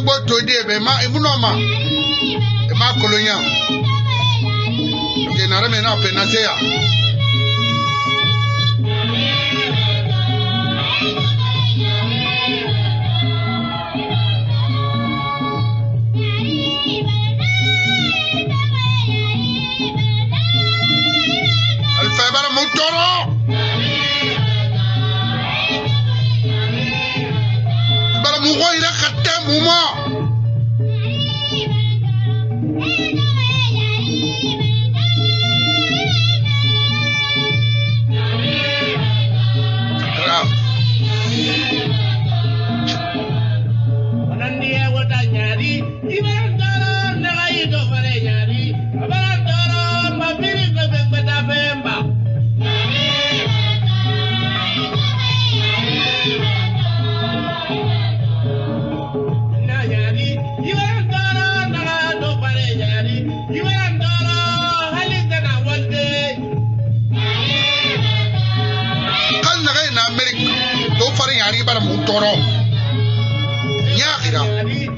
boto de be ma imunoma e ma kolonya ke na reme na penase ya alfa bara mutoro bara mu ko ira khatta mu ma bara mutoro nyagira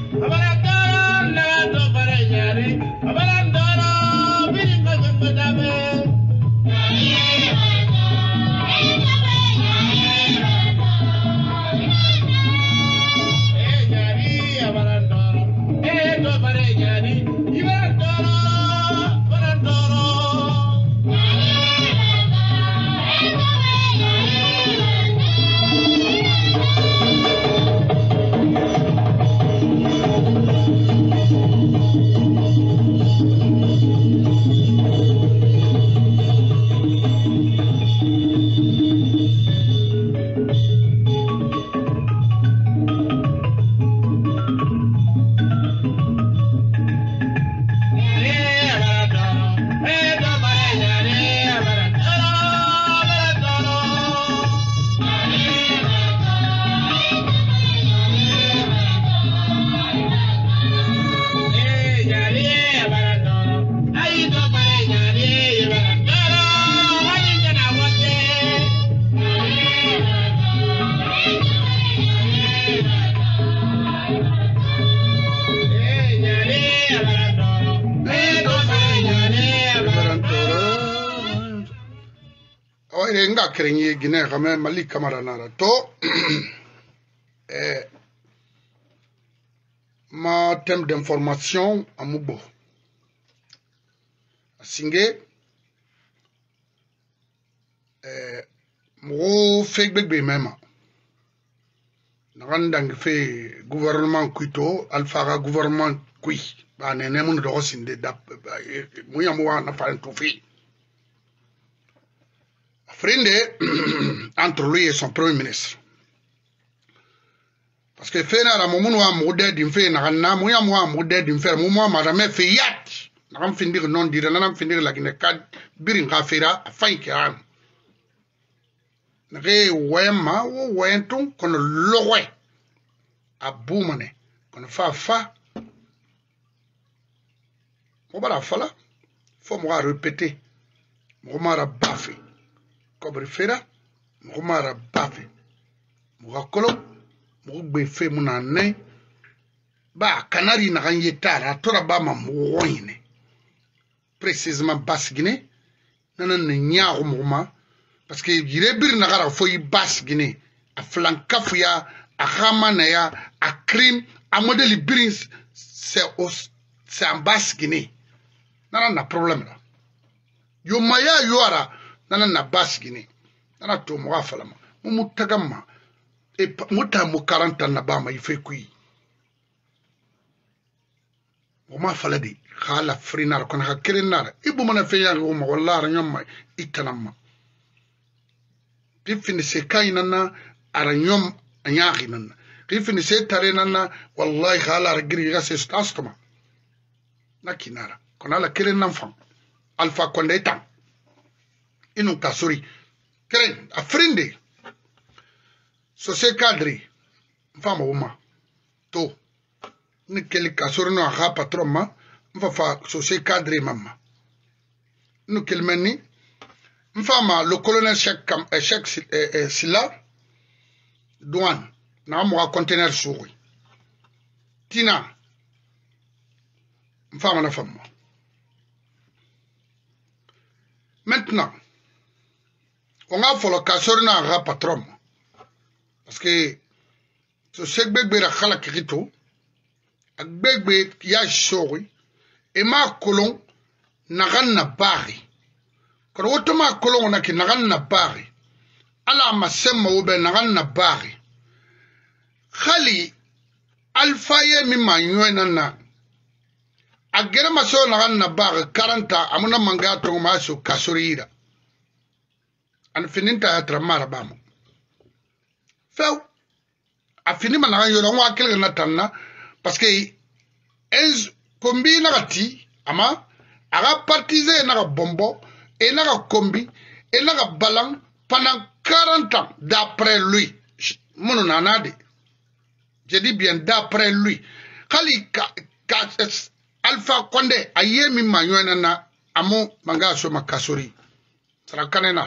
nga krenye Guinée quand même Mali Camara nara to ma thème d'information amubo singé mo fake bébé même nagandang fait gouvernement kuito alpha gouvernement kui ba nene mun do sinde dap mo yamu na fa tout fi Frinde entre lui et son premier ministre. Parce que fait na momun wa modè d'infé na na moya moi modè d'infé moi madame fait yat na finir non dire na finir la Guinée kad birin ka fera fay kiran re wema wo wenton kono lowe abumane kono fa mo bala fala faut moi répéter mo mara bafé Kobre fera, mara bafe, mugakolo, mugbe fe munane, ba kanari na ganye tara, tora ba ma mouine. Précisément basse Guinée, nanan nya muma, parce que yirebir na gara foyi basse Guinée, a flankafuya, a ramanaya, a crime, a modèle birin, c'est en basse Guinée. Nanan na problème là. Yo maya yoara. Nana na basse Guinée. Nana to mo falama. Mu tagama. E muta mu 40 ans na ba ma ife kui. O ma faladi khala frinar kon ha kerenara. Ibu mana fe ya go ma wallahi nyom ma itanama. Pifini se kainana ara nyom anyaahi nana. Pifini se tare nana wallahi khala ragiri ga se stastoma. Nakinara. Kon ala kerenan fam. Alpha Condé inu kasuri keren afrindi so se cadre fama uma to ni kele kasuri no ha patron ma mfa so se cadre mama nu kelmeni mfama le colonel Cheikh Silla douane na mo conteneur souri tina femme na femme. Maintenant on a fait le casseur na ra patron parce que ce segbegbe ra khala kirito agbegbe ya shori e ma kolon nagan na bari ko woto ma kolon na ki nagan na bari ala ma semma obe nagan na bari khali alfa ye mi manyo na agere ma so nagan na bari 40 amuna manga to ma so kasorira an fininta ya tramara bamo few a fini ma nagan yo wa kelga na tanna parce que kombi na gati ama aga partisan na bombo et na kombi et na balang pendant 40 ans d'après lui mon nanade je dis bien d'après lui kali Alpha Condé ayemi manyona na amo manga so makasori sara kanena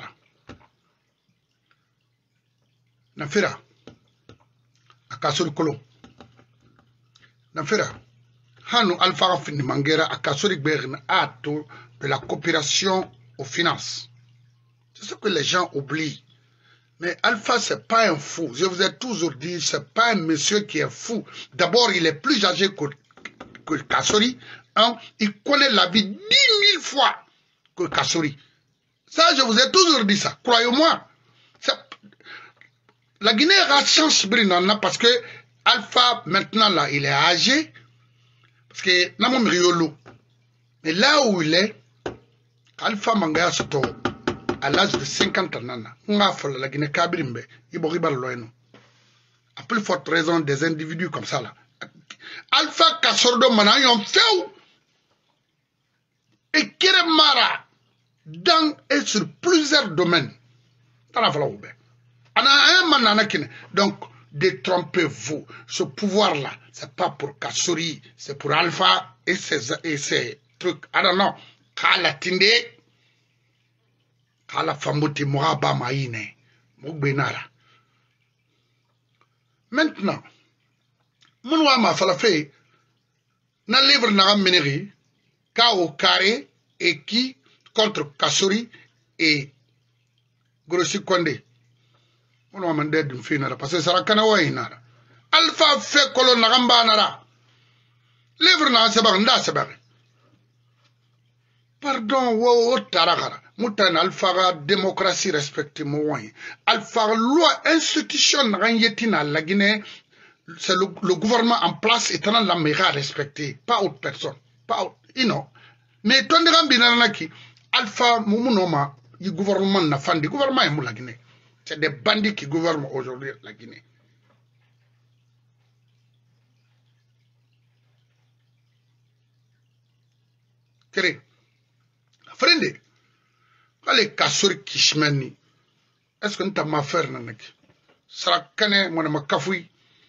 na fira akasori kolo na fira Hanu Alpha Fini Mangera a Kassori Berne acte de la coopération aux finances. C'est ce que les gens oublient. Mais Alpha, c'est pas un fou. Je vous ai toujours dit, c'est pas un monsieur qui est fou. D'abord, il est plus âgé que Kassori. Hein? Il connaît la vie 10 000 fois que Kassori. Ça, je vous ai toujours dit ça. Croyez-moi. La Guinée a chance parce que Alpha, maintenant, là, il est âgé. Parce que Namon Riolo, mais là où il est, Alpha Manga Soto, à l'âge de 50 ans, on a fait la Guinée Kabrimbe, il y a loin. À plus forte raison des individus comme ça là. Alpha Kassordo Manayon fait et Keremara dans et sur plusieurs domaines. Dans la valeur. Donc, détrompez-vous. Ce pouvoir-là, c'est pas pour Kassori, c'est pour Alpha et ses trucs. Ah non, non. Kala Tinde, Kala Fambuti Mouraba Maïne, Moukbenara. Maintenant, mon ma falafé, na livre na meneri, Kao Carré et qui contre Kassori et Grossi Condé. On va demander d'une fille parce que ça va canawayinara. Alpha fait colon nagamba nara. Livre na sebar nda sebar. Pardon wo tarakara. Moutan alpha ga démocratie respecte moyen. Alpha loi institution ranyetina la Guinée. C'est le gouvernement en place étant la meilleure respectée, pas autre personne, pas autre, mais ton de qui Alpha Moumounoma, le gouvernement n'a pas de gouvernement est la Guinée. C'est des bandits qui gouvernent aujourd'hui la Guinée. Kéré, frende, allez Kassori Kishmeni, est-ce que nous t'avons affaire nanek? Sarakane mon ma kafoui.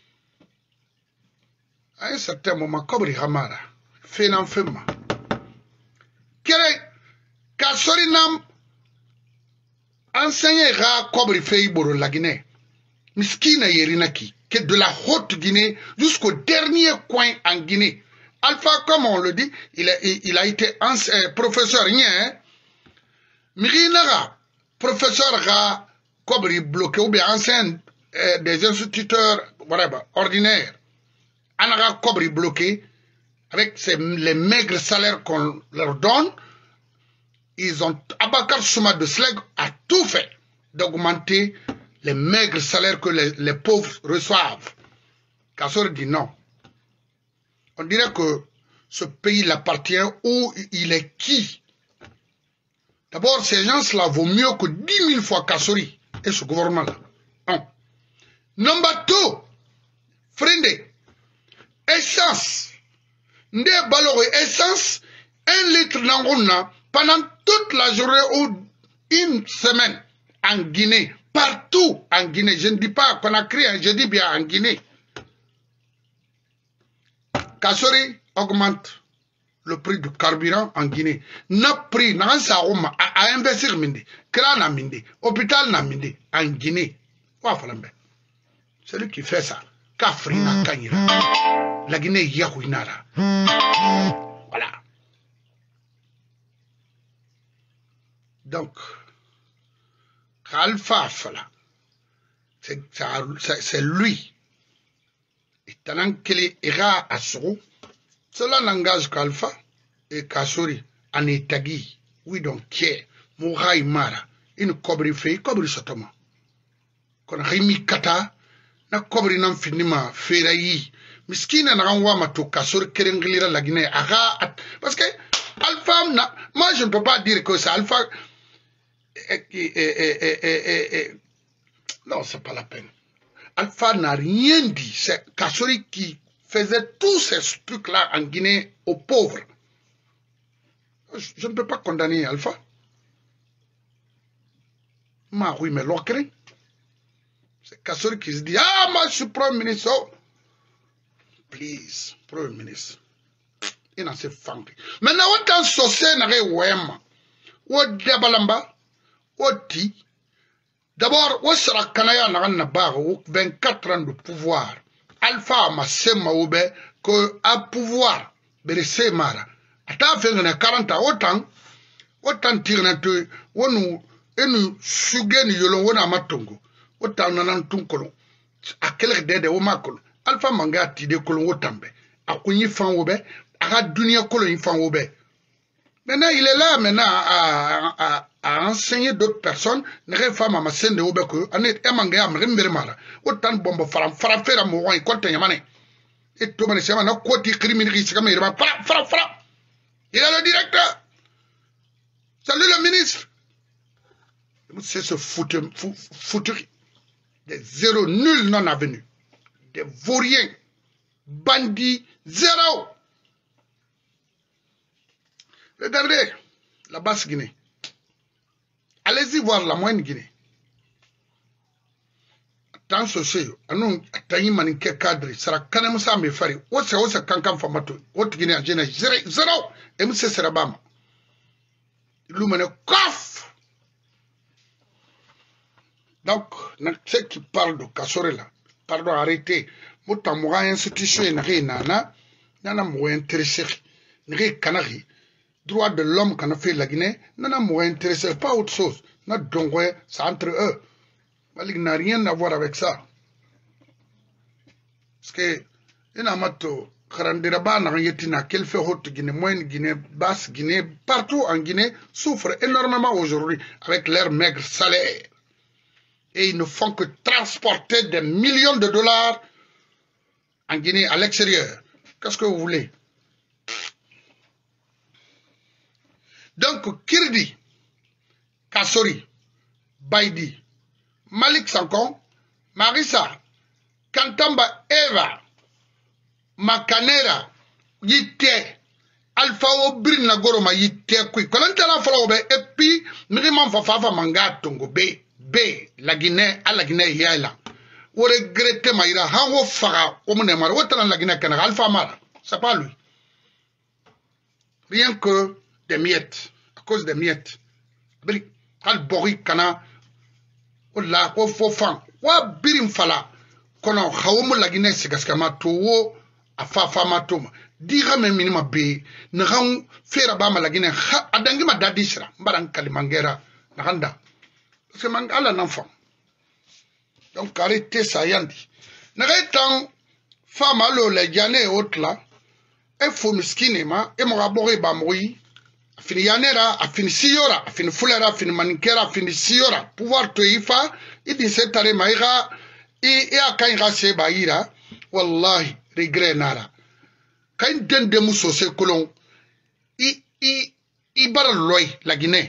À un certain moment, Kobri Hamara, Fénan Fema. Kéré, Kassori Nam. Enseigner Ra Kobri Feiboro la Guinée. Miskina Yerinaki, que de la haute Guinée jusqu'au dernier coin en Guinée. Alpha, comme on le dit, il a été professeur. Mirinara, professeur Ra Kobri bloqué ou bien ancien des instituteurs ordinaires. Anara Kobri bloqué avec les maigres salaires qu'on leur donne. Ils ont, Abakar Souma de Sleg a tout fait d'augmenter les maigres salaires que les pauvres reçoivent. Kassori dit non. On dirait que ce pays l'appartient où il est qui. D'abord, ces gens-là vaut mieux que 10 000 fois Kassori et ce gouvernement-là. Un. Number 2, Frende, essence. Nde balore essence, 1 litre n'angona pendant toute la journée ou une semaine en Guinée, partout en Guinée. Je ne dis pas qu'on a crié, je dis bien en Guinée. Kassori augmente le prix du carburant en Guinée. N'a pris, n'a à investir minde, créer na minde, hôpital na minde en Guinée. C'est lui qui fait ça. Kafrina Kanyira. La Guinée Yahouinara. Voilà. Donc, Alpha Fala, c'est lui. Et tant qu'il ira à Soro, cela n'engage qu'Alpha et Kassori en Etagi. We don't care. Mourai Mara, une cobri fait, cobri sotoma. Kon Rimi Kata, na cobri n'en finima, Ferayi. Miskina na renvoie ma to Kassori Kerenglira la Guinée. Parce que Alpha, moi je ne peux pas dire que c'est Alpha. Non, c'est pas la peine. Alpha n'a rien dit. C'est Kassori qui faisait tous ces trucs-là en Guinée aux pauvres. Je ne peux pas condamner Alpha. Oui, mais l'ocre. C'est Kassori qui se dit, ah, moi je suis Premier ministre. Oh. Please, Premier ministre. Il n'a pas fait. Maintenant, autant saucer n'a rien ouema. Ou Diabalamba. Oti, d'abord, où sera Kanaya Narannabar, 24 ans de pouvoir. Alpha Masema Oube, que à pouvoir, Berese Mara. Ata fait 40 ans, autant tirnatu, ou nous, Sugen Yolon, ou Namatongo, autant Nanantunkolon, à quel dé de Omakol, Alpha Manga Tide Kolon Otambe, à Kuni Fan Oube, à Dunia Kolon Fan Oube. Maintenant, il est là maintenant à enseigner d'autres personnes. Les femmes à ma scène de Obeko, à net Emanga, Mrimbermara, autant de bombes faire à Mouan et Quentin Yamane. Et Thomas Yamana, Quati criminaliste, comme il va, fra. Il est le directeur. Salut le ministre. C'est ce foutu. Des zéros nuls non avenus. Des vauriens. Bandits, zéro. Regardez la basse Guinée. Allez-y voir la moyenne Guinée. Tant sociaux, nous atteignons manique cadre, sera canem ça me faire. Osa kankan famato, autre Guinée en général, zéro, et monsieur Serabama. L'homme coffre. Donc, ceux qui parlent de Kassorela, pardon, arrêtez. Mouta moura institution nana mou intéressé, n'ré canari. Droit de l'homme qu'on a fait la Guinée, n'a mou intéressé, pas autre chose. N'a donc c'est entre eux. Malik n'a rien à voir avec ça. Parce que, il a mato, Karandiraba n'a rien dit, qu'elle fait haute Guinée, moyenne Guinée, basse Guinée, partout en Guinée, souffrent énormément aujourd'hui avec leur maigre salaire. Et ils ne font que transporter des millions de dollars en Guinée, à l'extérieur. Qu'est-ce que vous voulez? Donc, Kirdi, Kassori, Baidi, Malik Sankon, Marissa, Kantamba Eva, Makanera, Yite, Alpha Obrin Nagoroma Yite, Kolantana Falobe, et puis, Miriman Fafafa Manga Tongo B, la Guinée, à la Guinée Yaila. Ou regretter Maïra, Hango Fara, Omunemar, Wotan la Guinée Canara, Alpha Mara, c'est pas lui. Rien que des miettes, à cause des miettes. Al Bori Kana, Ola, Ofofan, Wa Birim Fala, Kono, Haomo la Guinée, Segaskamato, a Fafamatoma, Dira me minima B, Naran, Ferabama la Guinée, Adangima Dadisra, Baran Kalimangera, Naranda. Parce que Mangala un enfant. Donc arrêtez ça, Yandi. N'arrêtant, femme allo les Diane et autres là, et faut miskinema, et mon rabori bamoui, fini yanera, a fini siora, a fini fulera, a fini manikera, a fini siora, pouvoir te ifa, il dit cette année maïra, et à quand il rase baïra, wallahi, regret nara. Quand il donne des mousses au secolon, il barre l'oeil, la Guinée.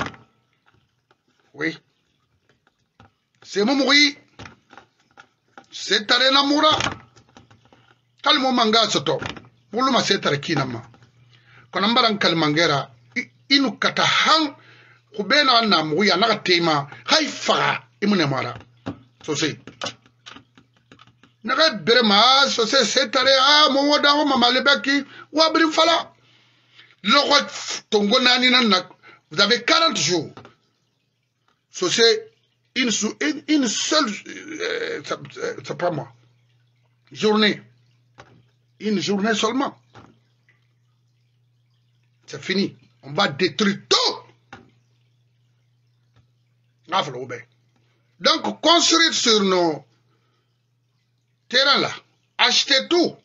Oui. C'est mon mourir. C'est à l'amoura. Calmo manga soto. Mouluma c'est à kinama. Konambaran kalmangera. Inu katahan. Kubena na mouya na tema. Haifa. Imunemara. So c'est. Naga berema. So c'est à mon wodan mama lebeki. Wabrim fala. Le roi Tongo nani nanak. Vous avez 40 jours. So c'est. Une seule, c'est pas moi. journée. Une journée seulement. C'est fini. On va détruire tout. Donc, construire sur nos terrains là, acheter tout.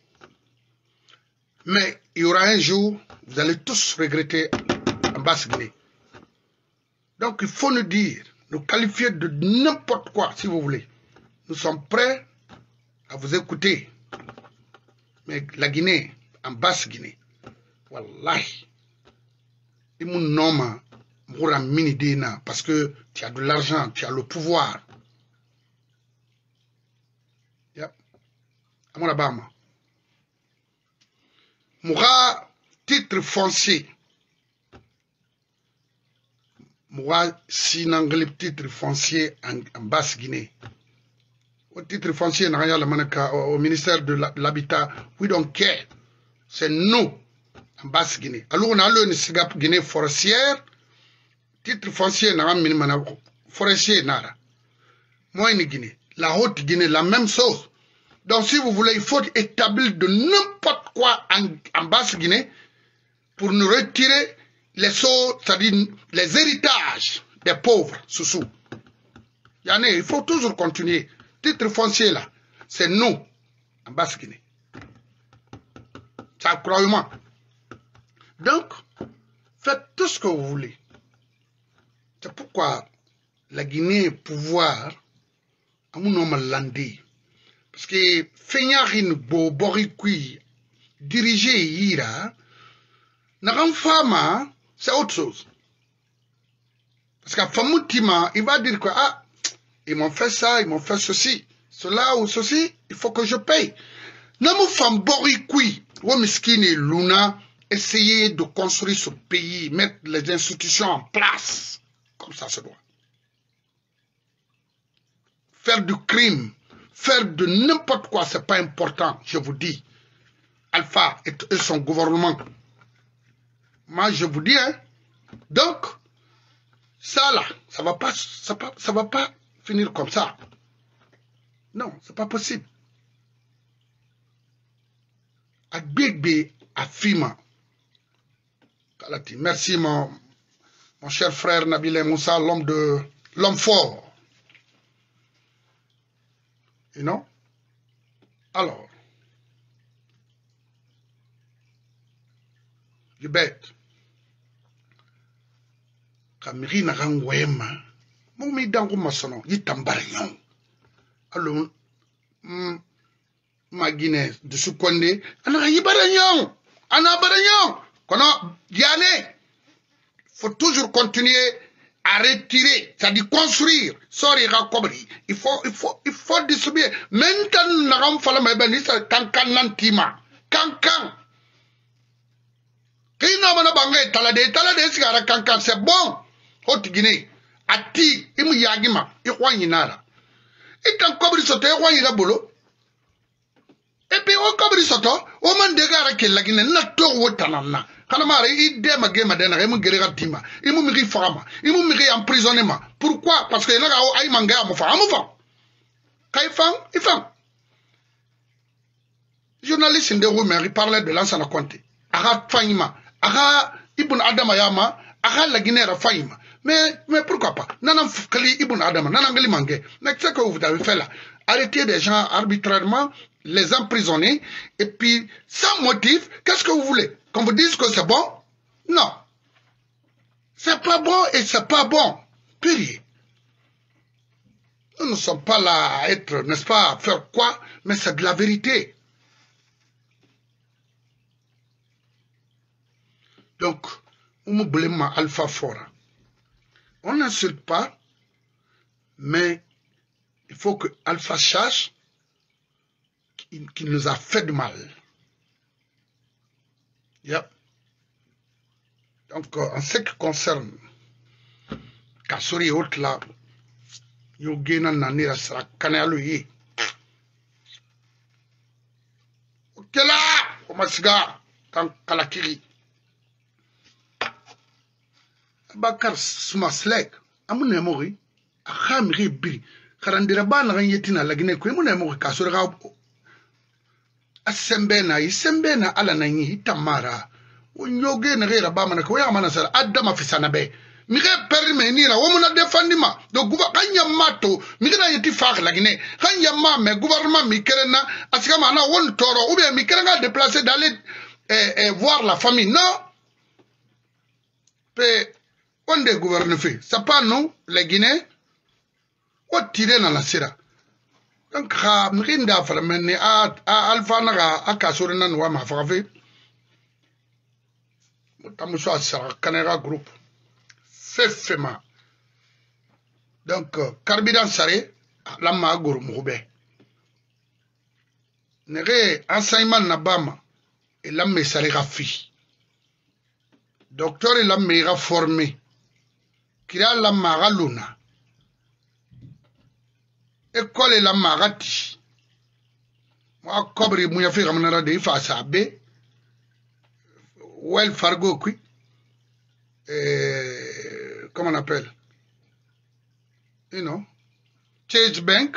Mais il y aura un jour, vous allez tous regretter en Basse-Guinée. Donc, il faut nous dire, nous qualifier de n'importe quoi, si vous voulez. Nous sommes prêts à vous écouter. Mais la Guinée, en Basse-Guinée, wallahi, il m'a nommé parce que tu as de l'argent, tu as le pouvoir. Yep. Amorabama. Moura, titre foncier. Moura, sinanglip titre foncier en Basse-Guinée. Au titre foncier, au ministère de l'Habitat, we don't care. C'est nous, en Basse-Guinée. Alors, on a le Guinée forestière, titre foncier, forestier, nara. Moi, Guinée. La Haute-Guinée, la même chose. Donc, si vous voulez, il faut établir de n'importe quoi en Basse-Guinée pour nous retirer les sauts, c'est-à-dire les héritages des pauvres, sous-sous. Il faut toujours continuer. Titre foncier, là, c'est nous, en Basse-Guinée. Ça, croyez-moi. Donc, faites tout ce que vous voulez. C'est pourquoi la Guinée pouvoir, à mon nom landé. Parce que Feignarin Borikui, diriger Ira, n'a femme, c'est autre chose. Parce qu'à Famoutima, il va dire que, ah, ils m'ont fait ça, ils m'ont fait ceci, cela ou ceci, il faut que je paye. Namu femme Borikui, ou Miskine et Luna, essayer de construire ce pays, mettre les institutions en place, comme ça se doit. Faire du crime, faire de n'importe quoi, c'est pas important, je vous dis. Alpha et son gouvernement. Moi, je vous dis, hein. Donc, ça là, ça va pas finir comme ça. Non, c'est pas possible. Agbegbe Afima. Merci mon cher frère Nabil Moussa, l'homme fort. You know? Alors, du bête. Kamiri na rangwema. Moumi dango masono, yitambarignon. Alors, ma Guinée de Soukonde, ana yibarignon. Ana barignon. Kono, Diane, faut toujours continuer à retirer, c'est-à-dire construire. Sorry, Rakobri. Il faut distribuer. Maintenant, la rame fala ma ben, c'est kankan nantima. Kankan. Kina mana bangé, talade, sigara kankan, c'est bon. Haute Guinée. Ati, imu yagima, ikwanyi nara. Ikan kobri soto, ikwanyi la bolo. Et puis, au kobri soto, au man degara ke la Guinée, na to wotanana. Kanamare, il dema gema dena, imu gerega tima, imu miri fama, imu miri emprisonnement. Pourquoi? Parce que naga o ay manga amufa, amufa. Kaifang, ifang. Journaliste de Roumer, il parlait de l'ancien Conte. Ara Faima, Ara Ibn Adamayama, Ara la Guinée Faima. Mais pourquoi pas? Nanam Kali Ibn Adama, Nanangali Mangé. Mais qu'est-ce que vous avez fait là? Arrêter des gens arbitrairement, les emprisonner, et puis sans motif, qu'est-ce que vous voulez? Qu'on vous dise que c'est bon? Non. C'est pas bon et c'est pas bon. Période. Nous ne sommes pas là à être, n'est-ce pas, à faire quoi? Mais c'est de la vérité. Donc, on me blâme Alpha Fora. On n'insulte pas, mais il faut que Alpha sache qu'il nous a fait du mal. Yep. Donc, en ce qui concerne Kassori et autres là, Yogena Nanira sera Kanaluyi. Ok là, Omasiga, Kalakiri. Bakar Sumaslek, Amune Mori, Ahamri Biri, Karandira Ban Ranyetina Lagine, Kwemune Mori, Kasura asembena isembena ala na nyi itamara onyoge na gera ba mana ko ya mana sara adama fisana be mi ga perme ni la womuna defandima do guba kanya mato mi ga yiti fak lagine kanya ma me gouvernement mi kerena asika mana won toro ou bien mi kerenga déplacer d'aller voir la famille non pe on de gouverne fait ça pas nous les Guinéens o tirer dans la sira donc ha mi rinda fala menni a alfa naga akasore nan wa ma fafe tamuso asara kanera groupe fefema donc carburant sare la ma goro mugbe nere enseignement na bama et la me sare rafi docteur et la me ra formé kira la ma luna école la magati moi cobri mu yafi ramana de fa sabe well fargo qui comment on appelle you know Chase Bank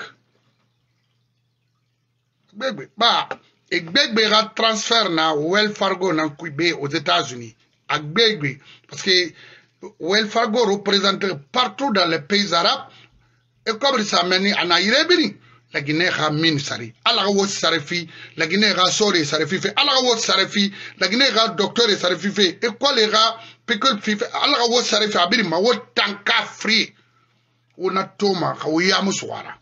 bébé ba et bébé ra transfert na well fargo na Québec aux États-Unis à bébé parce que well fargo représente partout dans les pays arabes. Et comme ça mène à Naïrebini, la Guinée a mine sari. Allah wa sarifi, la Guinée a sori sarifi fait. Allah wa sarifi, la Guinée a docteur et sarifi fait. Et quoi les gars, pickle fife, Allah wa sarifi abiri ma wa tanka free. On a toma, ou yamuswara.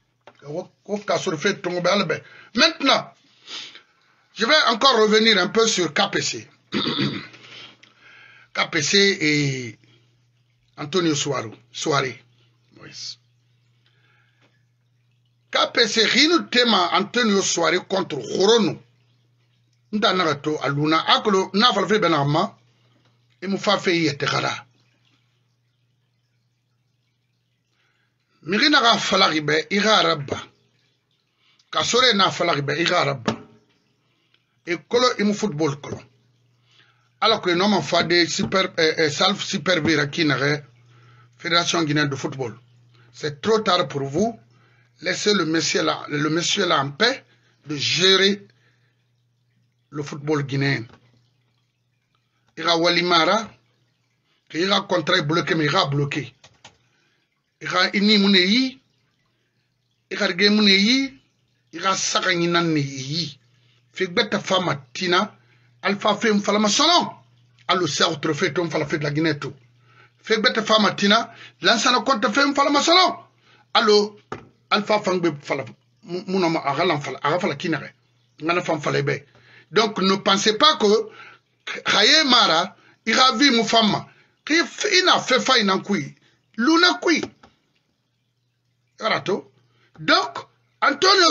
Maintenant, je vais encore revenir un peu sur KPC. KPC et Antonio Soare. KPC rinu tema Antonio Soare contre Khorono nda nagato aluna akolo na falfe benama e mu fa fe yetekara mirina ga falagibe ira rabba kasore na falagibe ira rabba e kolo imu football kolo ala ko no ma fa de super self supervisor kinare Fédération guinéenne de football. C'est trop tard pour vous. Laissez le monsieur là en paix de gérer le football guinéen. Il y a Walimara, il y a contrat bloqué, mais il y a bloqué. Il y a Ini Mouneyi, il y a Rge Mouneyi, il y a Sakaninan Neyi. Fait bête femme Tina, Alpha fait un falama salon. Allo serre trophée, ton falafé de la Guinée tout. Fait bête femme Tina, l'ancien compte fait un falama salon. Allo Alpha Fangbe Fala, Mounama Arafala Kinare, Nana Fam Falebe. Donc ne pensez pas que Khaye Mara, il a vu mon femme, il n'a fait faille en kui, Luna kui. Rato. Donc, Antonio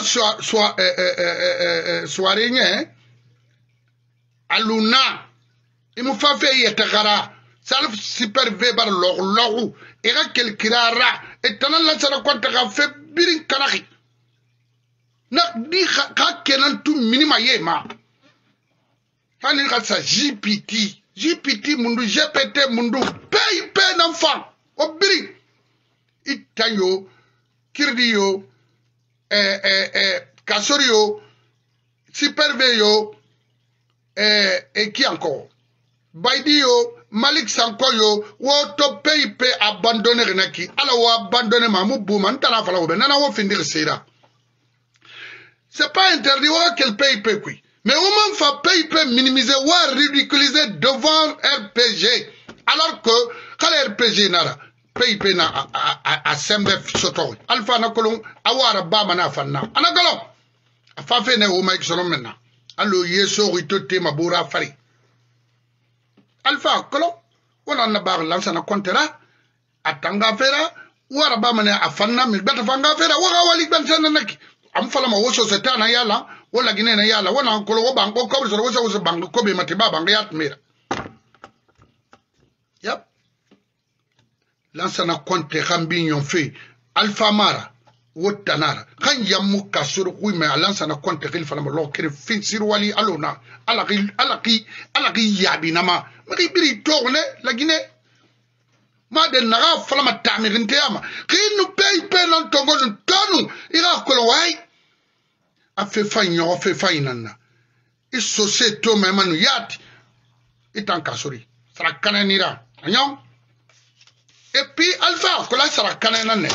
Soaregné, à Luna, il m'a fait yetagara, salf supervé par l'orou, et là quel kirara, et t'en as lancé la compte à fait birin kanaki. Na di ka kenan tu minima yema. Hani ka sa GPT mundu GPT mundu PIP n'enfant. O birin. Itanyo, kirdiyo, kasorio, superveyo, et qui encore? Baidio, Malik Sankoyo, woto PIP abandonné renaki. Alors ou abandonné mamou bouman, t'en as fallu ou ben, n'en a finir sera. C'est pas interdit, ou quel PIP qui. Mais au moins, faut PIP minimiser ou ridiculiser devant RPG. Alors que, quand RPG n'a PIP n'a à SMF soto. Alpha na kolon, awara bama na fanna. Anakolon. Afa fe ne ou maïk sonon maintenant. Allo yeso ritote mabura fari. Alpha kolon. On a bar lansa na kontera. Atanga fera. Wara bama ne afanna. Milbeta fanga fera. Wara walik ben sena neki. Am fala ma woso seta na yala. Wala gine na yala. Wana kolo wo bango kobe so woso bango kobe matiba bango yat mera. Yep. Lansana konte rambi yon fe Alpha Mara wotanara kan yamu kasuru kuime lansana konte khil fala lo kire fin sirwali alona alaki yabi nama mari biri togne la Guinée ma de naga fala ma tamirinte ama kinu pay nan tongo tonu ira ko way a fait faille a fait faille nana il sauce to même nous yat il t'en cassori sera cananira agnon et puis alpha que là sera cananana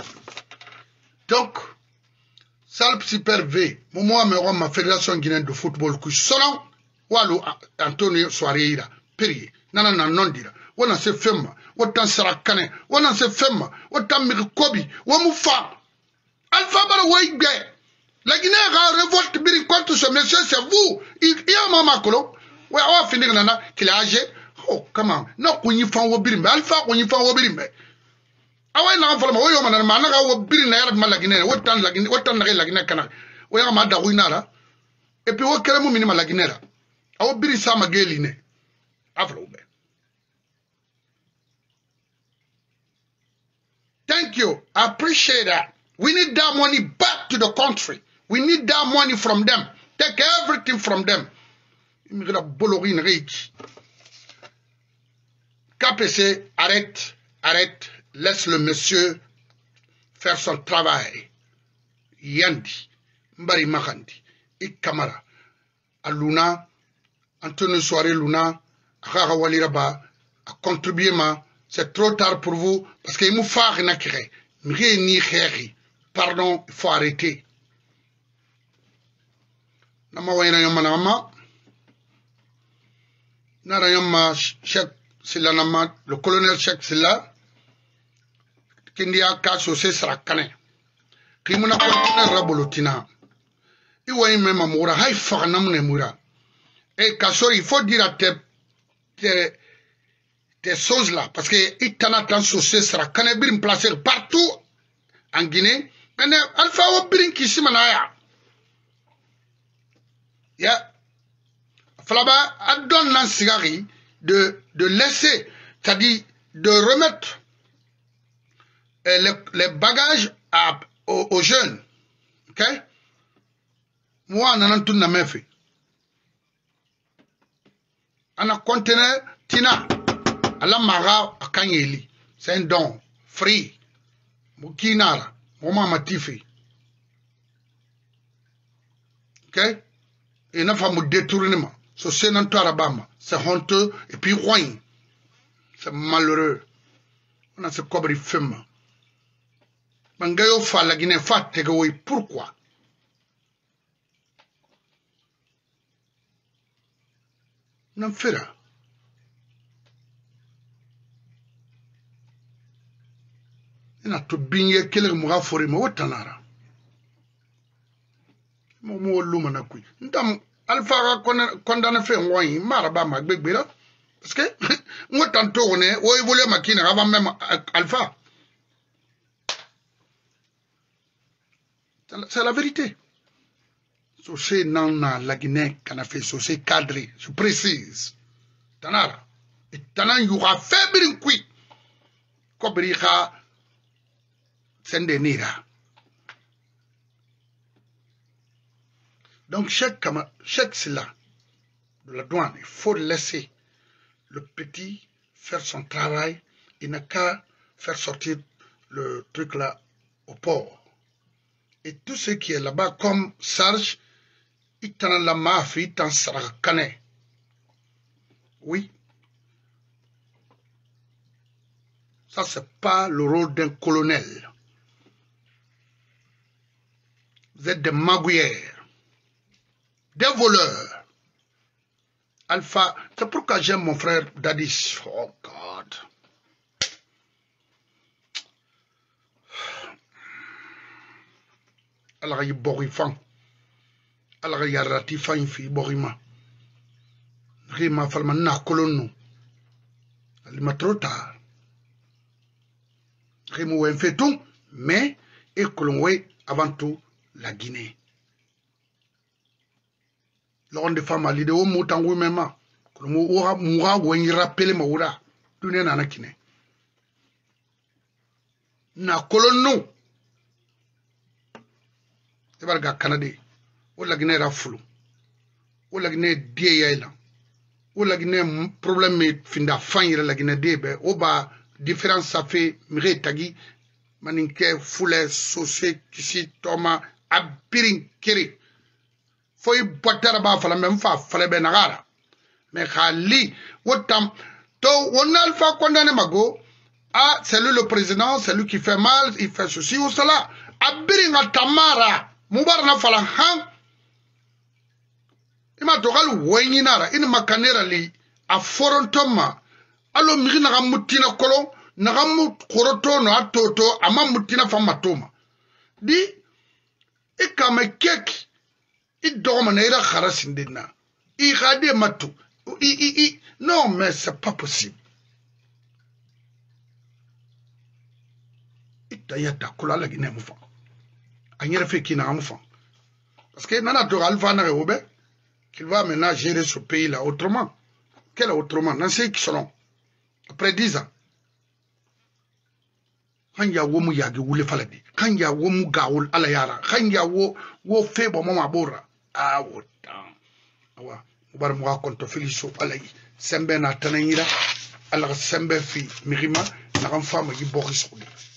donc Salp Super V moi ma fédération guinéenne de football qui sonne Walu Antonio Soareira Peri nana non dira wana se femma watan sarakane wana se femma watan mirkobi wamufa alpha bara waigbe la Guinée a révolte biri contre ce monsieur c'est vous il y a mama kolo wa wa finir nana qu'il a âgé oh comment non ko yi fan wo biri me alpha ko yi fan wo biri me awai na fa ma wo yo manana manaka wo biri na yara ma la Guinée watan la Guinée kana wo ya ma da winara et puis wo kere mu minima la Guinée la awo biri sa mageli ne afro be. Thank you. I appreciate that. We need that money back to the country. We need that money from them. Take everything from them. KPC, arrête, arrête. Laisse le monsieur faire son travail. Yandi, Mbari Makandi, Ikamara, Aluna, Antonio Soare Luna, Akara Waliraba, a contribué ma. C'est trop tard pour vous, parce qu'il me faut rien ni khéri. Pardon, il faut arrêter. Nama wayna yama nama. Nara yama Cheikh Silla nama, le colonel Cheikh Silla. Kindia ka sosé srakane. Kimuna colonel rabolotina. Iwa même amoura, hay fagnamne moura. Et Kassori, il faut dire à des choses là, parce que Itana Sosé sera canébir placé partout en Guinée. Mais Alpha Obirin qui s'y manaya. Ya. Falaba adonne l'ansigari de laisser, c'est-à-dire de remettre les bagages aux jeunes. Ok? Moi, on a tout na fait. On a conteneur Tina. Allah mara akanyeli. C'est un don. Free. Mukinara. Moma matifi. Ok? Et n'a pas me détournement. So c'est non arabama. C'est honteux. Et puis roin. C'est malheureux. On a ce cobri femme. Bangayo fa la Guinée fa tegoui. Pourquoi? N'en fera. Ina to binye kele muga fori ma wotanara mo luma na kui ndam alfa condamné fait ngoyi maraba ma gbegbera parce que ngotan to ne wo évoluer makina avant même alpha c'est la vérité so c'est nana la Guinée kana fait so c'est cadré je précise tanara et tanan yura febrin kui kobri kha Sendenira. Donc, chaque cela de la douane, il faut laisser le petit faire son travail. Il n'a qu'à faire sortir le truc là au port. Et tout ce qui est là-bas, comme Sarge, il t'en la mafia, il t'en sera cané. Oui. Ça, c'est pas le rôle d'un colonel. Vous êtes des magouilleurs, des voleurs. Alpha, c'est pourquoi j'aime mon frère Dadis. Oh God. Alors il y a borifan. Alors il y a ratifan fi borima. Rima falma na kolono. Il m'a trop tard. Rima ou fait tout, mais et colonwe avant tout. La Guinée. L'on de femmes à l'idée au moutango même. Comme on mourra ou on rappelle Maura. Tu n'es pas Guinée. Na colono. Tu vas regarder Canada. Ou la Guinée a flou. Ou la Guinée d'Yéla. Ou la Guinée problème est fin de fin la Guinée d'Yébe. Ou ba différence ça fait Miretagi. Maninke foule saucé kisi Thomas. Abirin kiri foi potera ba fala même fa fala be nagara mais khali wotam to on alpha condamné mago ah c'est lui le président c'est lui qui fait mal il fait ceci ou cela abiringa tamara mubarna fala han ima togal woyinara in makanera li a forontoma alo miri na mutina kolo na koroto no atoto ama mutina fa matoma di ikame kek i dogma na ira kharasindina i gade matu non mais c'est pas possible itayata kula la gine mufa anyere fe kina mufa parce que nana to alfa na rebe qu'il va maintenant gérer ce pays là autrement quel autrement dans ce qui sont après 10 ans kan ya wo mu yagi wule faladi kan ya wo mu gawul ala yara kan ya wo febo mama bora wotan awa bar mu konto filiso alay sembe na tanayira ala sembe fi mirima na kan fama yi boris